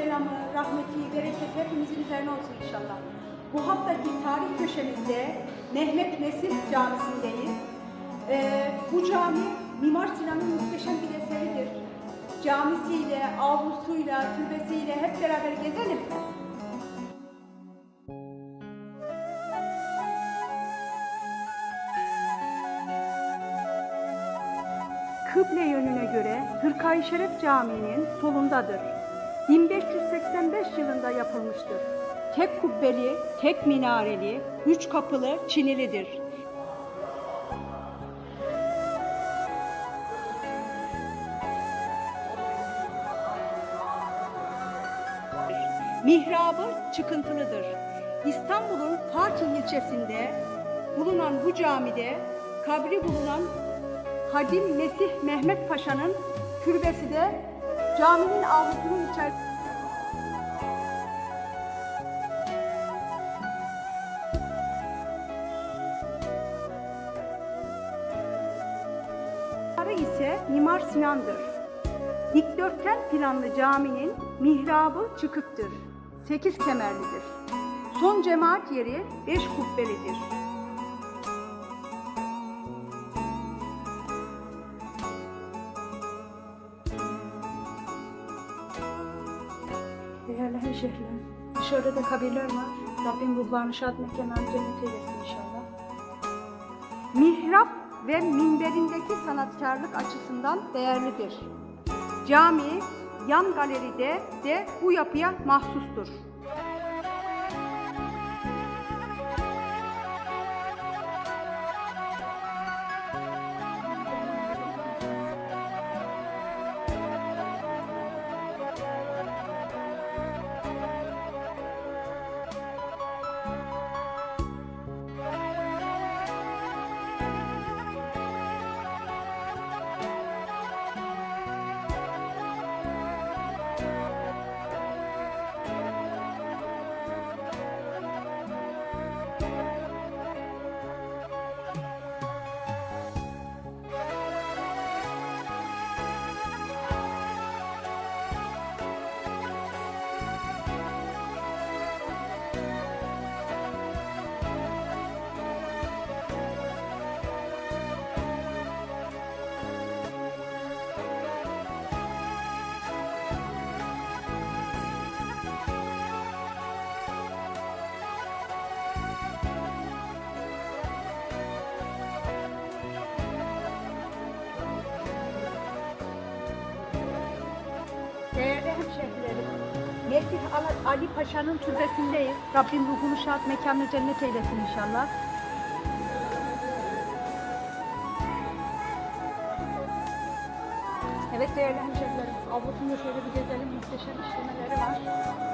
selamı, rahmeti, bereketi hepimizin üzerine olsun inşallah. Bu haftaki tarih köşemizde Mehmet Mesih Camisi'ndeyiz. Bu cami Mimar Sinan'ın muhteşem bir eseridir. Camisiyle, avlusuyla, türbesiyle hep beraber gezelim. Kıble yönüne göre Hırka-i Şeref Camii'nin solundadır. 1585 yılında yapılmıştır. Tek kubbeli, tek minareli, 3 kapılı, çinilidir. Mihrabı çıkıntılıdır. İstanbul'un Fatih ilçesinde bulunan bu camide kabri bulunan Hadim Mesih Mehmet Paşa'nın türbesi de caminin avlusunun içerisinde. ise Mimar Sinan'dır. Dikdörtgen planlı caminin mihrabı çıkıktır. 8 kemerlidir. Son cemaat yeri 5 kubbelidir. Değerli hemşehrilerim, dışarıda da kabirler var. Rabbim ruhlarını şad mekanlarını cennet eylesin inşallah. Mihrap ve minberindeki sanatkarlık açısından değerlidir. Cami, yan galeride de bu yapıya mahsustur. Değerli hemşehrilerim, Mesih Ali Paşa'nın türbesindeyiz. Rabbim ruhunu şad, mekanını cennet eylesin inşallah. Evet değerli hemşehrilerim, avlusunda şöyle bir gezelim, muhteşem işlemeleri var.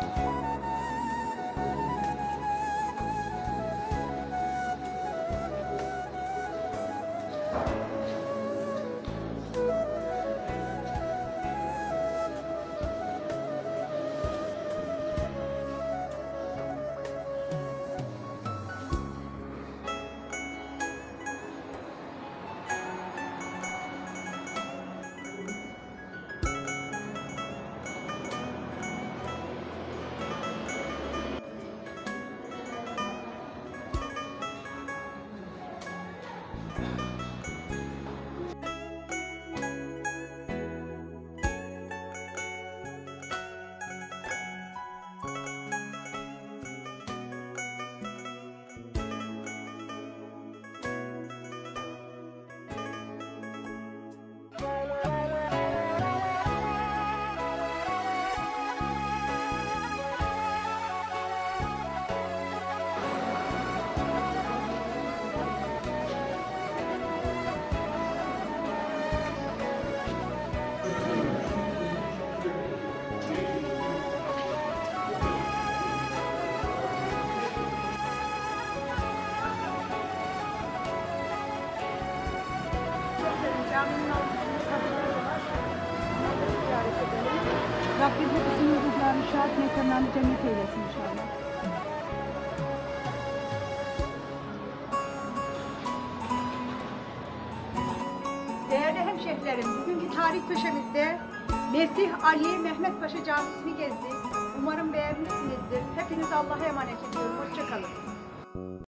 Caminin avlusunda kabirler var. Onları ziyaret edelim. Rabbim hepsinin ruhlarını şad, mekanlarını cennet eylesin inşallah. Değerli hemşehrilerim, bugünkü tarih köşemizde Mesih Ali Mehmet Paşa Camisi'ni gezdik. Umarım beğenmişsinizdir. Hepinizi Allah'a emanet ediyorum. Hoşça kalın.